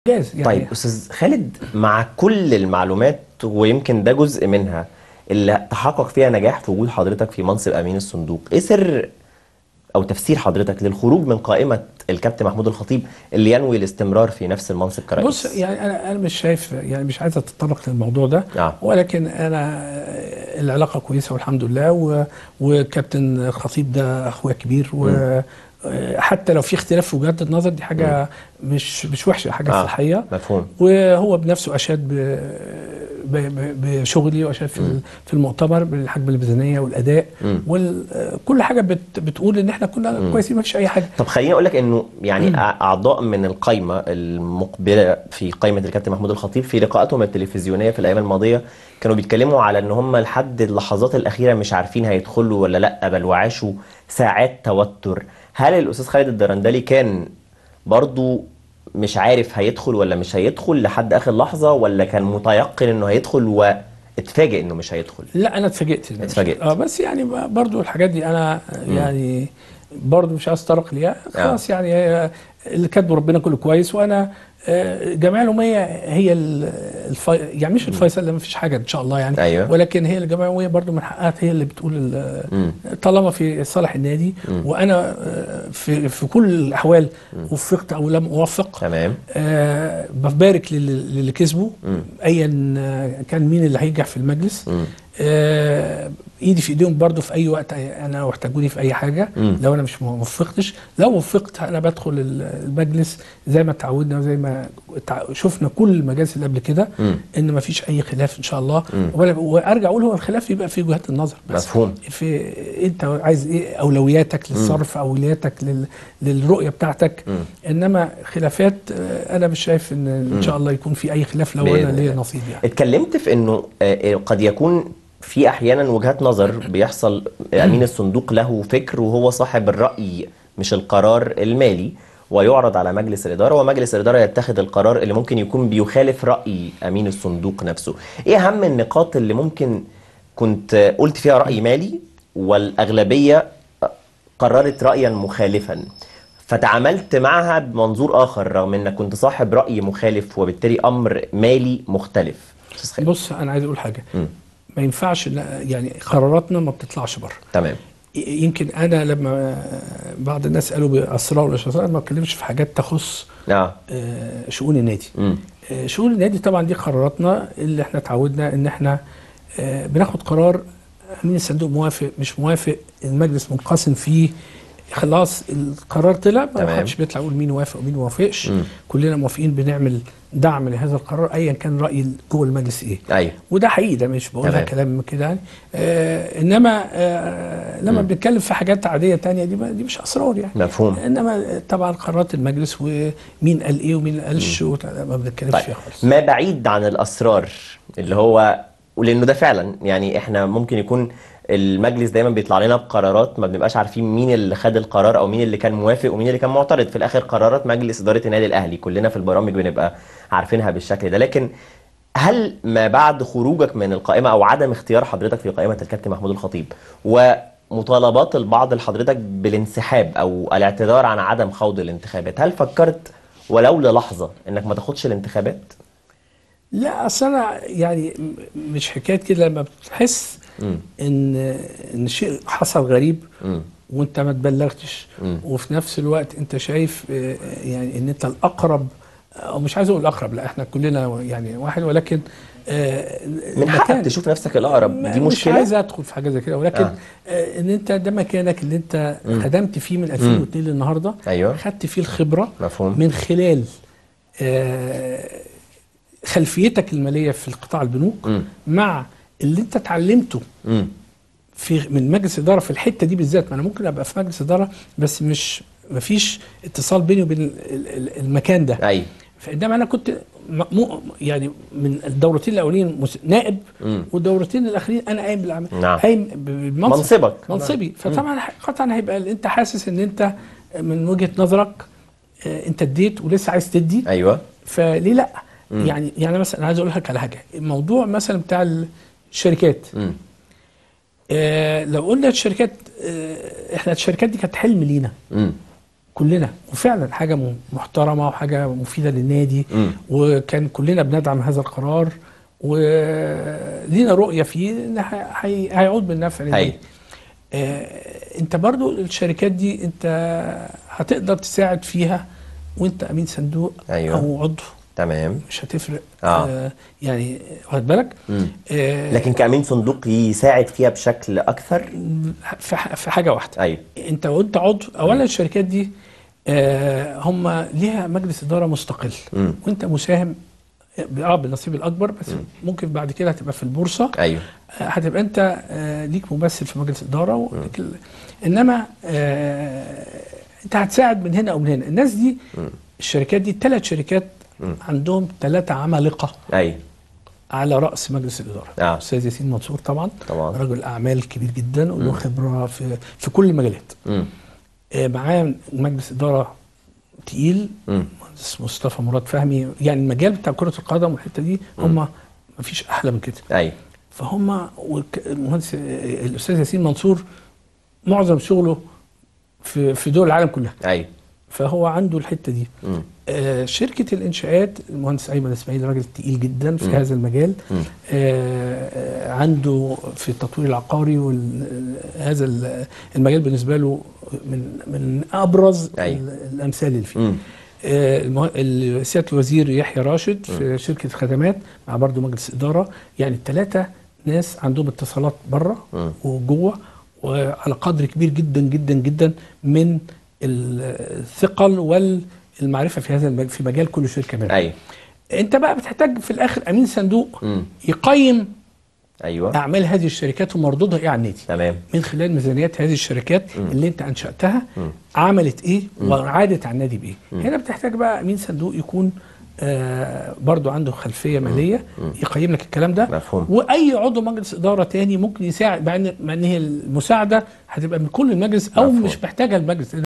جاز يعني. طيب أستاذ خالد، مع كل المعلومات ويمكن ده جزء منها اللي تحقق فيها نجاح في وجود حضرتك في منصب أمين الصندوق، إيه سر أو تفسير حضرتك للخروج من قائمة الكابتن محمود الخطيب اللي ينوي الاستمرار في نفس المنصب بص كرئيس؟ يعني انا مش شايف، يعني مش عايز اتطرق للموضوع ده، نعم. ولكن انا العلاقه كويسه والحمد لله، وكابتن الخطيب ده اخويا كبير، وحتى لو في اختلاف في وجهات النظر دي حاجه مش وحشه، حاجه صحيه. مفهوم. وهو بنفسه اشاد بشغلي، واشاد في المؤتمر بالحجم الميزانيه والاداء وكل حاجه بتقول ان احنا كنا كويسين، ما فيش اي حاجه. طب خليني اقول لك انه يعني اعضاء من القائمه المقبله في قائمه الكابتن محمود الخطيب في لقاءاتهم التلفزيونيه في الايام الماضيه كانوا بيتكلموا على ان هم لحد اللحظات الاخيره مش عارفين هيدخلوا ولا لا، بل وعاشوا ساعات توتر. هل الاستاذ خالد الدرندلي كان برضو مش عارف هيدخل ولا مش هيدخل لحد اخر لحظه، ولا كان متيقن انه هيدخل واتفاجئ انه مش هيدخل؟ لا انا اتفاجئت. اتفاجئت. بس يعني برضو الحاجات دي انا يعني برضو مش عايز اتطرق ليها خلاص. يعني اللي كاتبه ربنا كله كويس، وانا جمعيه العموميه هي يعني مش الفيصل، اللي ما فيش حاجه ان شاء الله يعني. أيوة. ولكن هي الجمعيه العموميه برضو من حقها هي اللي بتقول طالما في صالح النادي. وانا في كل الاحوال وفقت او لم اوفق، تمام. ببارك للي كسبوا ايا كان مين اللي هينجح في المجلس. ايدي في ايديهم برضو في اي وقت انا واحتاجوني في اي حاجه. لو انا مش وفقتش، لو وفقت انا بدخل المجلس زي ما اتعودنا وزي ما شفنا كل المجالس اللي قبل كده، ان ما فيش اي خلاف ان شاء الله. وارجع اقول هو الخلاف يبقى في وجهات النظر بس. مفهوم. في انت عايز ايه، اولوياتك للصرف، اولوياتك للرؤيه بتاعتك. انما خلافات انا مش شايف ان شاء الله يكون في اي خلاف لو انا ليا نصيب يعني. اتكلمت في انه قد يكون في احيانا وجهات نظر بيحصل امين الصندوق له فكر وهو صاحب الرأي مش القرار المالي، ويعرض على مجلس الإدارة، ومجلس الإدارة يتخذ القرار اللي ممكن يكون بيخالف رأي امين الصندوق نفسه. ايه اهم النقاط اللي ممكن كنت قلت فيها رأي مالي والأغلبية قررت رأيا مخالفا فتعاملت معها بمنظور آخر رغم انك كنت صاحب رأي مخالف وبالتالي امر مالي مختلف؟ بص انا عايز اقول حاجه. ما ينفعش يعني قراراتنا ما بتطلعش بره. تمام. يمكن انا لما بعض الناس قالوا باسرار ولا اسرار، ما بتكلمش في حاجات تخص شؤون النادي. شؤون النادي طبعا دي قراراتنا اللي احنا اتعودنا ان احنا بناخد قرار. امين الصندوق موافق مش موافق، المجلس منقسم فيه، خلاص القرار طلع، ما حدش بيطلع يقول مين وافق ومين ما وافقش. كلنا موافقين، بنعمل دعم لهذا القرار ايا كان راي جوه المجلس ايه. أيوة. وده حقيقي، ده مش بقولها كلام كده يعني. انما لما بنتكلم في حاجات عاديه تانية دي مش اسرار يعني. مفهوم. انما طبعا قرارات المجلس ومين قال ايه ومين قالش ما بنتكلمش فيها خالص. ما بعيد عن الاسرار اللي هو، ولانه ده فعلا يعني احنا ممكن يكون المجلس دايما بيطلع لنا بقرارات ما بنبقاش عارفين مين اللي خد القرار او مين اللي كان موافق ومين اللي كان معترض. في الاخر قرارات مجلس اداره النادي الاهلي كلنا في البرامج بنبقى عارفينها بالشكل ده. لكن هل ما بعد خروجك من القائمه او عدم اختيار حضرتك في قائمه الكابتن محمود الخطيب ومطالبات البعض لحضرتك بالانسحاب او الاعتذار عن عدم خوض الانتخابات، هل فكرت ولو للحظه انك ما تاخدش الانتخابات؟ لا اصل انا يعني مش حكايه كده. لما بتحس ان شيء حصل غريب وانت ما تبلغتش، وفي نفس الوقت انت شايف يعني ان انت الاقرب، او مش عايز اقول الاقرب، لا احنا كلنا يعني واحد، ولكن من حقك تشوف نفسك الاقرب، دي مشكله. مش عايز ادخل في حاجه زي كده، ولكن ان انت ده مكانك اللي انت خدمت فيه من 2002 للنهارده. أيوة. خدت فيه الخبره. مفهوم. من خلال خلفيتك الماليه في القطاع البنوك مع اللي انت اتعلمته من مجلس اداره في الحته دي بالذات. ما انا ممكن ابقى في مجلس اداره بس ما فيش اتصال بيني وبين المكان ده. ايوه. فانما انا كنت يعني من الدورتين الاولين نائب، والدورتين الاخرين انا قايم بالعمل. نعم. قايم منصبك منصبي. فطبعا قطعا هيبقى انت حاسس ان انت من وجهه نظرك انت اديت ولسه عايز تدي. ايوه. فليه لا؟ يعني مثلا انا عايز اقول لك على حاجه. الموضوع مثلا بتاع الشركات، لو قلنا الشركات، احنا الشركات دي كانت حلم لينا. كلنا، وفعلا حاجه محترمه وحاجه مفيده للنادي، وكان كلنا بندعم هذا القرار ولينا رؤيه فيه ان هيعود بالنفع للنادي. انت برضو الشركات دي انت هتقدر تساعد فيها وانت امين صندوق او عضو، تمام، مش هتفرق. يعني واخد بالك. لكن كأمين صندوق يساعد فيها بشكل اكثر في حاجه واحده. انت وانت عضو، اولا الشركات دي هم ليها مجلس اداره مستقل، وانت مساهم بالنصيب الاكبر، بس ممكن بعد كده هتبقى في البورصه. هتبقى انت ليك ممثل في مجلس اداره انما انت هتساعد من هنا او من هنا. الناس دي الشركات دي 3 شركات عندهم 3 عمالقه على راس مجلس الاداره. استاذ ياسين منصور طبعا رجل اعمال كبير جدا وله خبره في كل المجالات. معاه مجلس اداره تقيل، مهندس مصطفى مراد فهمي. يعني المجال بتاع كره القدم والحته دي هم ما فيش احلى من كده. فهم المهندس الاستاذ ياسين منصور معظم شغله في دول العالم كلها. فهو عنده الحته دي. شركه الانشاءات المهندس ايمن اسماعيل راجل تقيل جدا في هذا المجال. عنده في التطوير العقاري، وهذا المجال بالنسبه له من ابرز الامثال اللي فيه. سياده الوزير يحيى راشد في شركه خدمات مع برضه مجلس اداره. يعني ال3 ناس عندهم اتصالات بره وجوه، وعلى قدر كبير جدا جدا جدا من الثقل والمعرفه في هذا في مجال كل شركه منهم. انت بقى بتحتاج في الاخر امين صندوق يقيم اعمال هذه الشركات ومردودها ايه على النادي. تمام. من خلال ميزانيات هذه الشركات اللي انت انشاتها عملت ايه وعادت على النادي بايه. هنا بتحتاج بقى امين صندوق يكون برضو عنده خلفيه ماليه يقيم لك الكلام ده. مفهوم. واي عضو مجلس اداره تاني ممكن يساعد، مع ان هي المساعده هتبقى من كل المجلس او مفهوم. مش محتاجه المجلس.